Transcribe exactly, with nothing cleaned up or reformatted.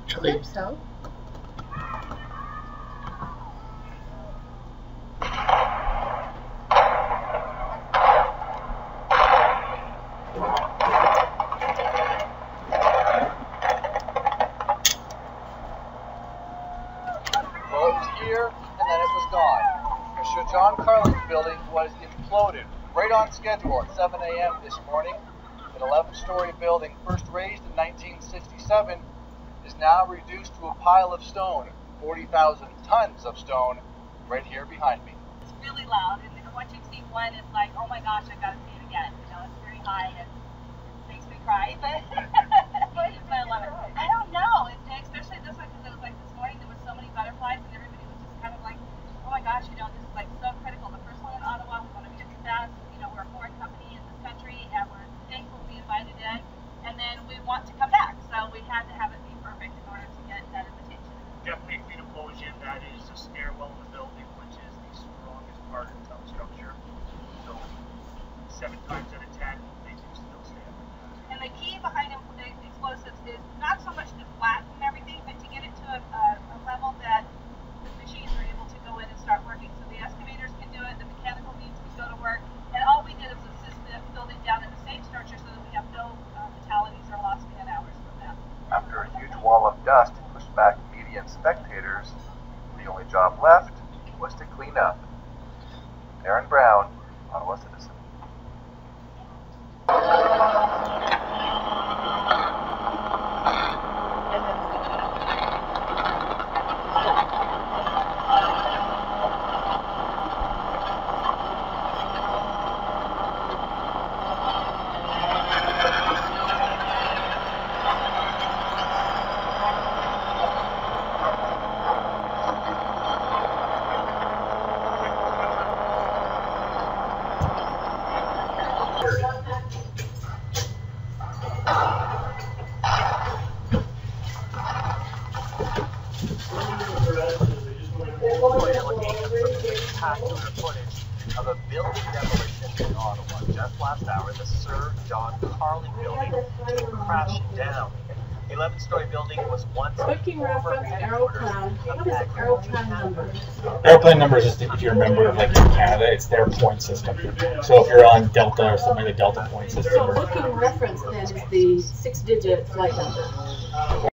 actually. I hope so. Well, it was here, and then it was gone. Mister John Carlin's building was imploded right on schedule at seven A M this morning. An eleven-story building, first raised in nineteen sixty-seven, is now reduced to a pile of stone, forty thousand tons of stone, right here behind me. It's really loud, and once you see one, it's like, oh my gosh, I've got to see it again. You know, it's very high, and it makes me cry, but, but I love it. I don't know, it, especially this one, because it was like this morning, there was so many butterflies, and everybody was just kind of like, oh my gosh, you know, this is like so critical. The first one in Ottawa, we want to be a success. You know, we're a foreign company in this country, and we're thankful to be invited in, and then we want to come back, so we had to have it be perfect in order to get that invitation. Definitely a Demolition. That is the stairwell in the building, which is the strongest part of the structure. So seven times out of ten, they do still stand. And the key behind explosives is not so much to flatten everything, but to get it to a, a, a level that the machines are able to go in and start working. So the excavators can do it, the mechanical means can go to work, and all we did is assist the building down in the same structure so that we have no uh, fatalities or lost man hours from that. After a huge wall of dust pushed back media and spectators, the only job left was to clean up. Aaron Brown, Ottawa Citizen. You're looking at some spectacular footage of a building demolition in Ottawa. Just last hour, the Sir John Carlin building came crashing down. The eleven-story building was once Booking reference Aeroplan. What is Aeroplan number? Airplane number is just, if you remember, like in Canada, it's their point system. So if you're on Delta or something like the Delta point system. So booking reference then is the six-digit flight number.